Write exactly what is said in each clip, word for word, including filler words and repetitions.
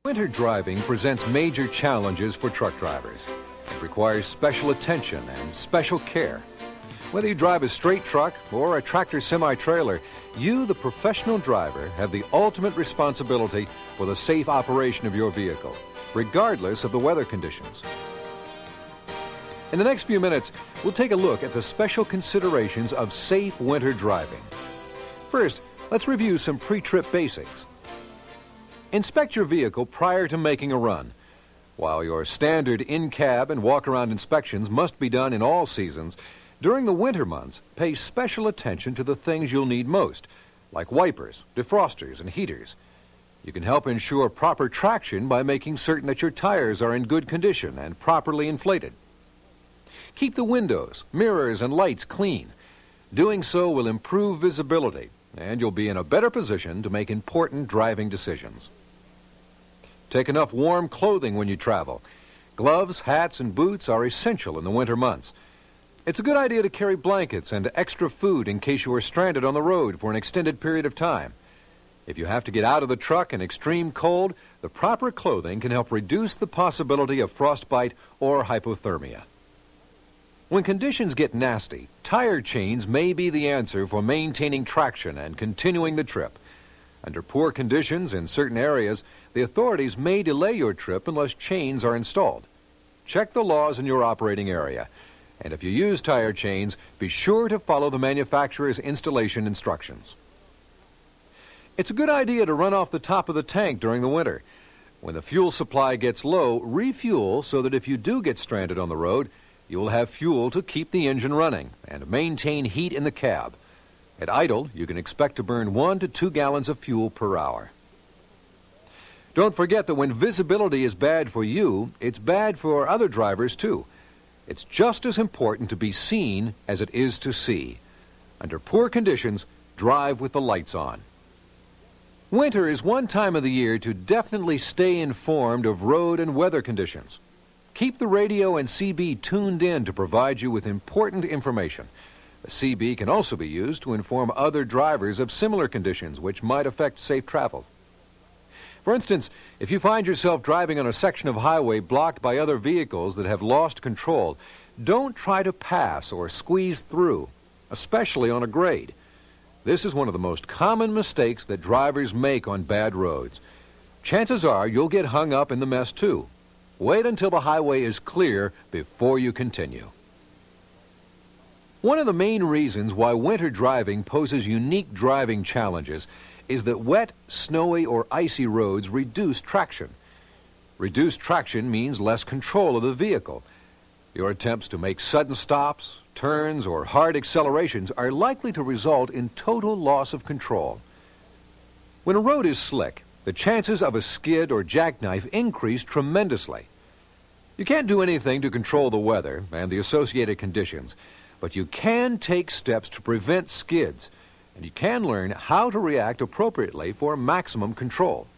Winter driving presents major challenges for truck drivers. It requires special attention and special care. Whether you drive a straight truck or a tractor semi-trailer, you, the professional driver, have the ultimate responsibility for the safe operation of your vehicle, regardless of the weather conditions. In the next few minutes, we'll take a look at the special considerations of safe winter driving. First, let's review some pre-trip basics. Inspect your vehicle prior to making a run. While your standard in-cab and walk-around inspections must be done in all seasons, during the winter months, pay special attention to the things you'll need most, like wipers, defrosters, and heaters. You can help ensure proper traction by making certain that your tires are in good condition and properly inflated. Keep the windows, mirrors, and lights clean. Doing so will improve visibility, and you'll be in a better position to make important driving decisions. Take enough warm clothing when you travel. Gloves, hats, and boots are essential in the winter months. It's a good idea to carry blankets and extra food in case you are stranded on the road for an extended period of time. If you have to get out of the truck in extreme cold, the proper clothing can help reduce the possibility of frostbite or hypothermia. When conditions get nasty, tire chains may be the answer for maintaining traction and continuing the trip. Under poor conditions in certain areas, the authorities may delay your trip unless chains are installed. Check the laws in your operating area, and if you use tire chains, be sure to follow the manufacturer's installation instructions. It's a good idea to run off the top of the tank during the winter. When the fuel supply gets low, refuel so that if you do get stranded on the road, you will have fuel to keep the engine running and maintain heat in the cab. At idle, you can expect to burn one to two gallons of fuel per hour. Don't forget that when visibility is bad for you, it's bad for other drivers too. It's just as important to be seen as it is to see. Under poor conditions, drive with the lights on. Winter is one time of the year to definitely stay informed of road and weather conditions. Keep the radio and C B tuned in to provide you with important information. The C B can also be used to inform other drivers of similar conditions which might affect safe travel. For instance, if you find yourself driving on a section of highway blocked by other vehicles that have lost control, don't try to pass or squeeze through, especially on a grade. This is one of the most common mistakes that drivers make on bad roads. Chances are you'll get hung up in the mess too. Wait until the highway is clear before you continue. One of the main reasons why winter driving poses unique driving challenges is that wet, snowy, or icy roads reduce traction. Reduced traction means less control of the vehicle. Your attempts to make sudden stops, turns, or hard accelerations are likely to result in total loss of control. When a road is slick, the chances of a skid or jackknife increase tremendously. You can't do anything to control the weather and the associated conditions, but you can take steps to prevent skids, and you can learn how to react appropriately for maximum control.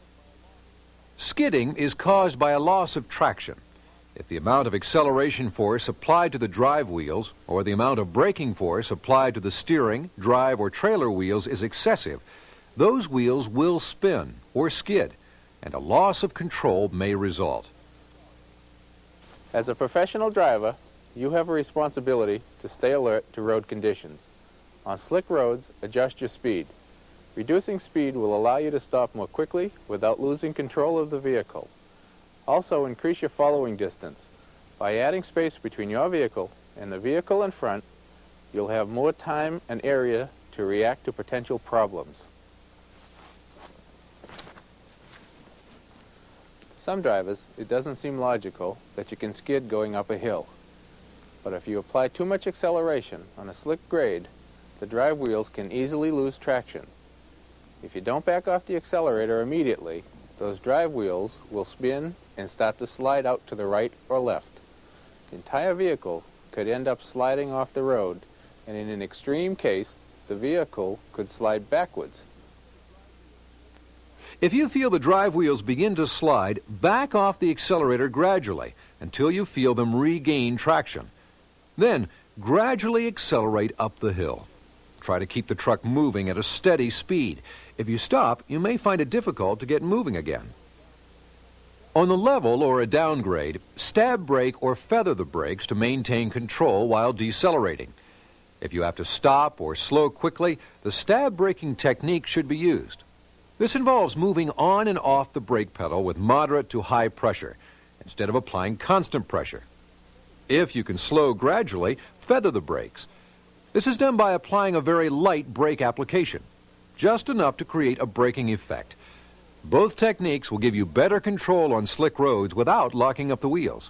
Skidding is caused by a loss of traction. If the amount of acceleration force applied to the drive wheels or the amount of braking force applied to the steering, drive, or trailer wheels is excessive, those wheels will spin or skid, and a loss of control may result. As a professional driver, you have a responsibility to stay alert to road conditions. On slick roads, adjust your speed. Reducing speed will allow you to stop more quickly without losing control of the vehicle. Also, increase your following distance. By adding space between your vehicle and the vehicle in front, you'll have more time and area to react to potential problems. To some drivers, it doesn't seem logical that you can skid going up a hill. But if you apply too much acceleration on a slick grade, the drive wheels can easily lose traction. If you don't back off the accelerator immediately, those drive wheels will spin and start to slide out to the right or left. The entire vehicle could end up sliding off the road, and in an extreme case, the vehicle could slide backwards. If you feel the drive wheels begin to slide, back off the accelerator gradually until you feel them regain traction. Then, gradually accelerate up the hill. Try to keep the truck moving at a steady speed. If you stop, you may find it difficult to get moving again. On the level or a downgrade, stab brake or feather the brakes to maintain control while decelerating. If you have to stop or slow quickly, the stab braking technique should be used. This involves moving on and off the brake pedal with moderate to high pressure, instead of applying constant pressure. If you can slow gradually, feather the brakes. This is done by applying a very light brake application, just enough to create a braking effect. Both techniques will give you better control on slick roads without locking up the wheels.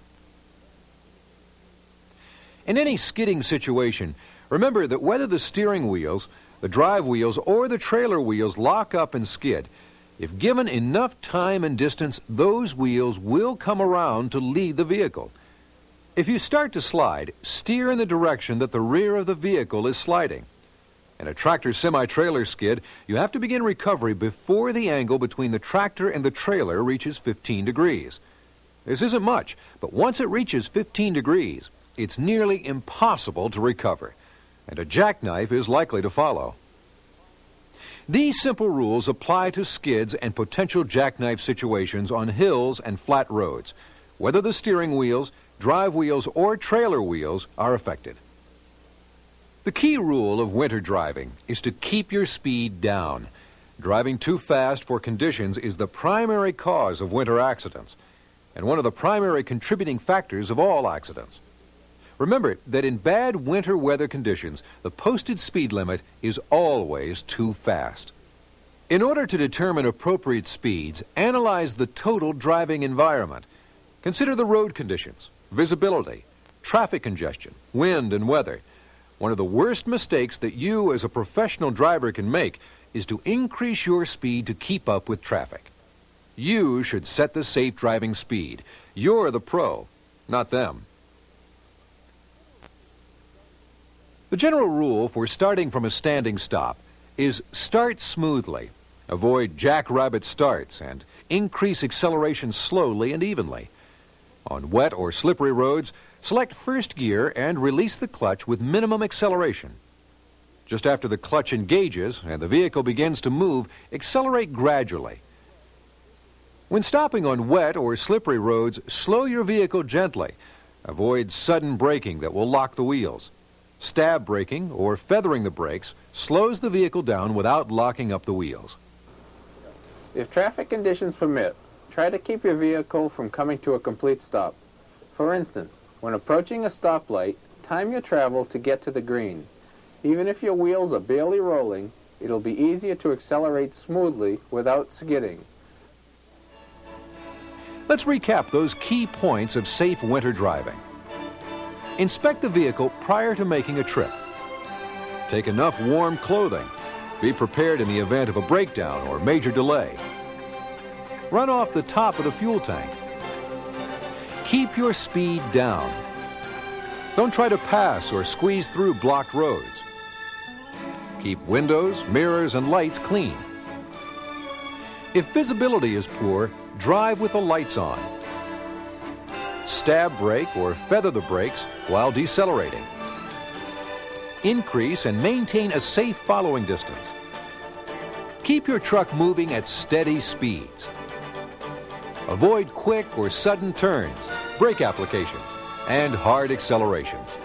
In any skidding situation, remember that whether the steering wheels, the drive wheels, or the trailer wheels lock up and skid, if given enough time and distance, those wheels will come around to lead the vehicle. If you start to slide, steer in the direction that the rear of the vehicle is sliding. In a tractor semi-trailer skid, you have to begin recovery before the angle between the tractor and the trailer reaches fifteen degrees. This isn't much, but once it reaches fifteen degrees, it's nearly impossible to recover, and a jackknife is likely to follow. These simple rules apply to skids and potential jackknife situations on hills and flat roads, whether the steering wheels, drive wheels, or trailer wheels are affected. The key rule of winter driving is to keep your speed down. Driving too fast for conditions is the primary cause of winter accidents, and one of the primary contributing factors of all accidents. Remember that in bad winter weather conditions, the posted speed limit is always too fast. In order to determine appropriate speeds, analyze the total driving environment. Consider the road conditions, visibility, traffic congestion, wind, and weather. One of the worst mistakes that you as a professional driver can make is to increase your speed to keep up with traffic. You should set the safe driving speed. You're the pro, not them. The general rule for starting from a standing stop is start smoothly, avoid jackrabbit starts, and increase acceleration slowly and evenly. On wet or slippery roads, select first gear and release the clutch with minimum acceleration. Just after the clutch engages and the vehicle begins to move, accelerate gradually. When stopping on wet or slippery roads, slow your vehicle gently. Avoid sudden braking that will lock the wheels. Stab braking or feathering the brakes slows the vehicle down without locking up the wheels. If traffic conditions permit, try to keep your vehicle from coming to a complete stop. For instance, when approaching a stoplight, time your travel to get to the green. Even if your wheels are barely rolling, it'll be easier to accelerate smoothly without skidding. Let's recap those key points of safe winter driving. Inspect the vehicle prior to making a trip. Take enough warm clothing. Be prepared in the event of a breakdown or major delay. Run off the top of the fuel tank. Keep your speed down. Don't try to pass or squeeze through blocked roads. Keep windows, mirrors, and lights clean. If visibility is poor, drive with the lights on. Stab brake or feather the brakes while decelerating. Increase and maintain a safe following distance. Keep your truck moving at steady speeds. Avoid quick or sudden turns, brake applications, and hard accelerations.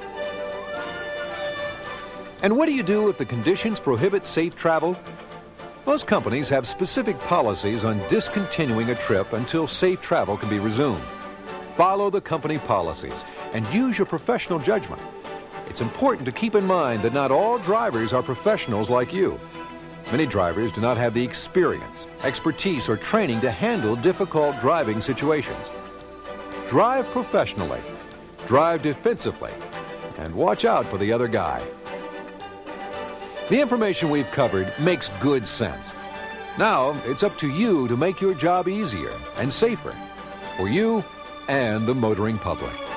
And what do you do if the conditions prohibit safe travel? Most companies have specific policies on discontinuing a trip until safe travel can be resumed. Follow the company policies and use your professional judgment. It's important to keep in mind that not all drivers are professionals like you. Many drivers do not have the experience, expertise, or training to handle difficult driving situations. Drive professionally, drive defensively, and watch out for the other guy. The information we've covered makes good sense. Now, it's up to you to make your job easier and safer for you and the motoring public.